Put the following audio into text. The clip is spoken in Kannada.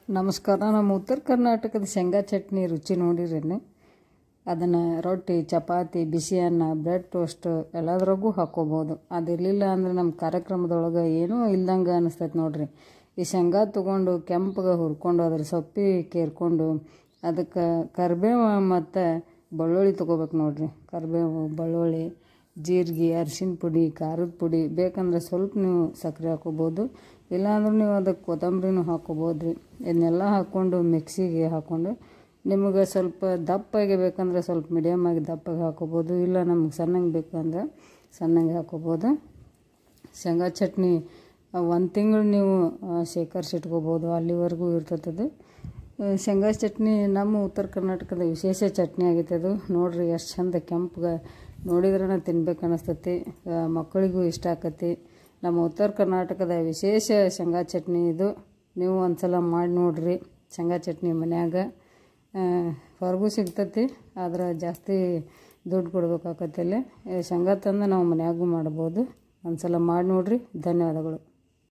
ನಮಸ್ಕಾರ. ನಮ್ಮ ಉತ್ತರ ಕರ್ನಾಟಕದ ಶೇಂಗಾ ಚಟ್ನಿ ರುಚಿ ನೋಡಿರೇನು? ಅದನ್ನು ರೊಟ್ಟಿ, ಚಪಾತಿ, ಬಿಸಿ ಅನ್ನ, ಬ್ರೆಡ್ ಟೋಸ್ಟ್ ಎಲ್ಲದ್ರಾಗೂ ಹಾಕ್ಕೋಬೋದು. ಅದಿರಲಿಲ್ಲ ಅಂದರೆ ನಮ್ಮ ಕಾರ್ಯಕ್ರಮದೊಳಗೆ ಏನೂ ಇಲ್ದಂಗೆ ಅನಿಸ್ತೈತೆ ನೋಡ್ರಿ. ಈ ಶೇಂಗಾ ತೊಗೊಂಡು ಕೆಂಪಗೆ ಹುರ್ಕೊಂಡು ಅದ್ರ ಸೊಪ್ಪಿ ಕೇರ್ಕೊಂಡು ಅದಕ್ಕೆ ಕರಿಬೇವು ಮತ್ತು ಬೆಳ್ಳುಳ್ಳಿ ತೊಗೋಬೇಕು ನೋಡ್ರಿ. ಕರಿಬೇವು, ಬೆಳ್ಳುಳ್ಳಿ, ಜೀರಿಗೆ, ಅರಿಶಿನ ಪುಡಿ, ಖಾರದ ಪುಡಿ, ಬೇಕಂದ್ರೆ ಸ್ವಲ್ಪ ನೀವು ಸಕ್ಕರೆ ಹಾಕ್ಕೋಬೋದು. ಇಲ್ಲಾಂದ್ರೆ ನೀವು ಅದಕ್ಕೆ ಕೊತ್ತಂಬರಿನೂ ಹಾಕ್ಕೋಬೋದು ರೀ. ಇದನ್ನೆಲ್ಲ ಹಾಕ್ಕೊಂಡು ಮಿಕ್ಸಿಗೆ ಹಾಕ್ಕೊಂಡು ನಿಮಗೆ ಸ್ವಲ್ಪ ದಪ್ಪಾಗಿ ಬೇಕಂದ್ರೆ ಸ್ವಲ್ಪ ಮೀಡಿಯಮ್ ಆಗಿ ದಪ್ಪಾಗಿ ಹಾಕ್ಕೋಬೋದು. ಇಲ್ಲ ನಮಗೆ ಸಣ್ಣಗೆ ಬೇಕಂದ್ರೆ ಸಣ್ಣಗೆ ಹಾಕ್ಕೋಬೋದು. ಶೇಂಗಾ ಚಟ್ನಿ 1 ತಿಂಗಳು ನೀವು ಶೇಖರಿಸಿಟ್ಕೋಬೋದು, ಅಲ್ಲಿವರೆಗೂ ಇರ್ತದೆ. ಶೇಂಗಾ ಚಟ್ನಿ ನಮ್ಮ ಉತ್ತರ ಕರ್ನಾಟಕದ ವಿಶೇಷ ಚಟ್ನಿ ಆಗೈತೆ. ಅದು ನೋಡಿರಿ ಎಷ್ಟು ಚಂದ ಕೆಂಪಗೆ ನೋಡಿದ್ರೇ ತಿನ್ಬೇಕು ಅನಿಸ್ತತಿ. ಮಕ್ಕಳಿಗೂ ಇಷ್ಟ ಆಕತಿ. ನಮ್ಮ ಉತ್ತರ ಕರ್ನಾಟಕದ ವಿಶೇಷ ಶೇಂಗಾ ಚಟ್ನಿ ಇದು. ನೀವು ಒಂದು ಸಲ ಮಾಡಿ ನೋಡಿರಿ. ಶೇಂಗಾ ಚಟ್ನಿ ಮನ್ಯಾಗ ಹೊರಗೂ ಸಿಗ್ತತಿ, ಆದ್ರೆ ಜಾಸ್ತಿ ದುಡ್ಡು ಕೊಡ್ಬೇಕಾಗತ್ತೆ. ಶೇಂಗಾ ತಂದು ನಾವು ಮನ್ಯಾಗೂ ಮಾಡ್ಬೋದು. ಒಂದು ಸಲ ಮಾಡಿ ನೋಡಿರಿ. ಧನ್ಯವಾದಗಳು.